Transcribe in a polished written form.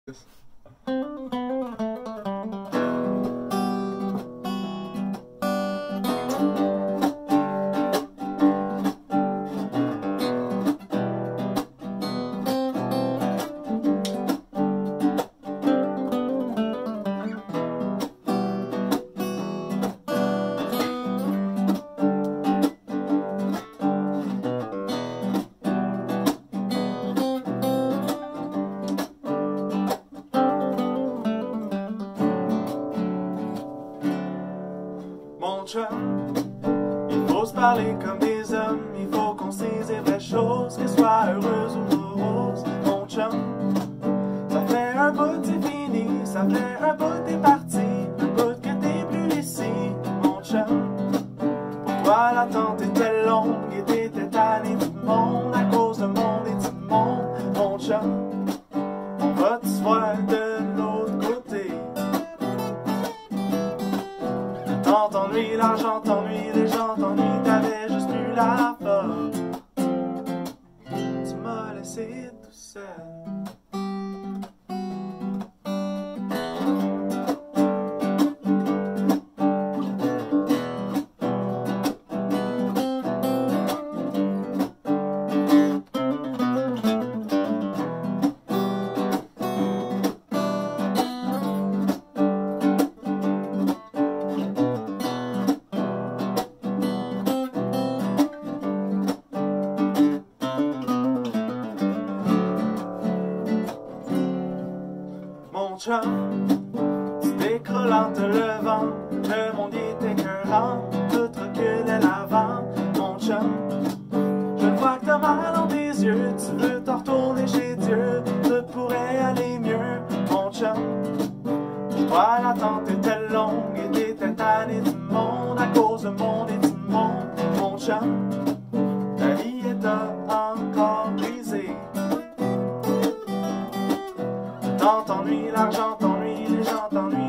Mon chum, il faut se parler comme des hommes, il faut qu'on se dise les vraies choses, qu'elles soient heureuses ou moroses. Mon chum, ça fait un bout c'est fini, ça fait un bout t'es parti, un bout que t'es plus ici. Mon chum, pourquoi l'attente était longue et t'étais tanné du monde à cause de monde et du monde. Mon chum, on va te se voir de l'autre côté. T'ennuies, l'argent t'ennuie, les gens t'ennuient, t'avais juste plus la forme. Tu m'as laissé tout seul. Mon chum, tu t'écroules en te levant, le monde est écœurant, tout reculait l'avant. Mon chum, je vois que t'as mal dans tes yeux, tu veux t'en retourner chez Dieu, tout pourrait aller mieux. Mon chum, pour toi l'attente était longue et t'étais tanné du monde à cause de monde et du monde. Mon chum, ta vie est encore brisée. T'ennuies, l'argent t'ennuie, les gens t'ennuient.